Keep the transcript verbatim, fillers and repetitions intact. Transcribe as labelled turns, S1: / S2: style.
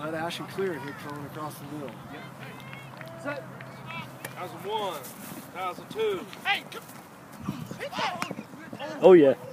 S1: Let Ashton clear it here coming across the middle.
S2: Yep. Set. Thousand one. Thousand two. Hey,
S3: Oh yeah.